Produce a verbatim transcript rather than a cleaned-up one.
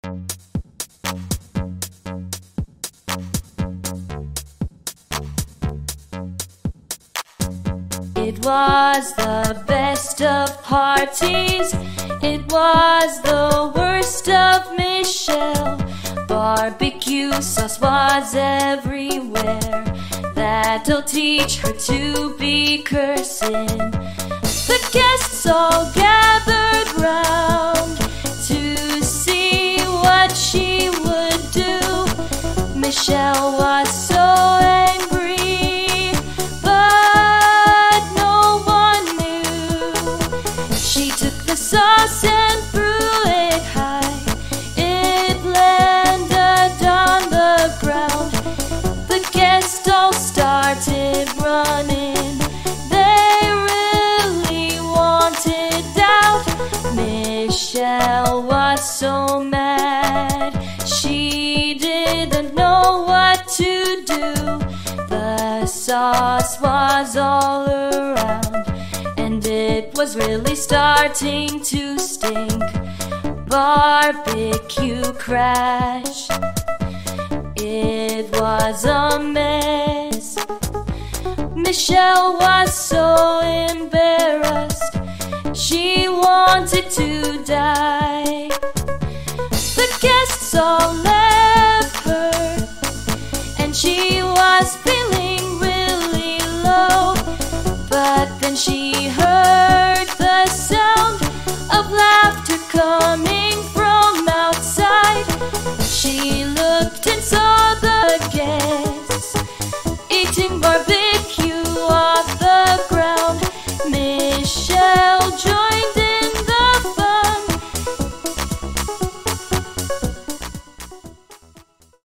It was the best of parties, it was the worst of Michelle. Barbecue sauce was everywhere, that'll teach her to be cursing. The guests all gathered round to see what she would do. Michelle was so angry, but no one knew. She took the sauce and threw it high, it landed on the ground. The guests all started running, they really wanted out. Michelle was so mad, she didn't know what to do. The sauce was all around, and it was really starting to stink. Barbecue crashed, it was a mess. Michelle was so embarrassed, she wanted to die. The guests all